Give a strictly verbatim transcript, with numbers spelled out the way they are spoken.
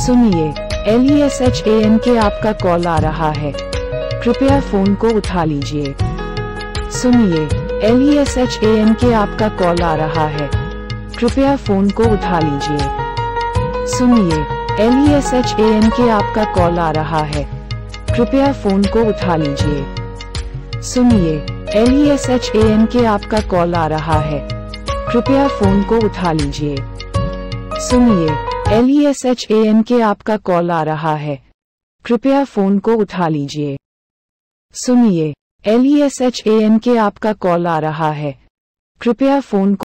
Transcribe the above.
सुनिए, L E S H A N के आपका कॉल आ रहा है, कृपया फोन को उठा लीजिए। सुनिए, L E S H A N के आपका कॉल आ रहा है, कृपया फोन को उठा लीजिए। सुनिए, L E S H A N के आपका कॉल आ रहा है, कृपया फोन को उठा लीजिए। सुनिए, L E S H A N के आपका कॉल आ रहा है, कृपया फोन को उठा लीजिए। सुनिए, L E S H A N के आपका कॉल आ रहा है, कृपया फोन को उठा लीजिए। सुनिए, L E S H A N के आपका कॉल आ रहा है, कृपया फोन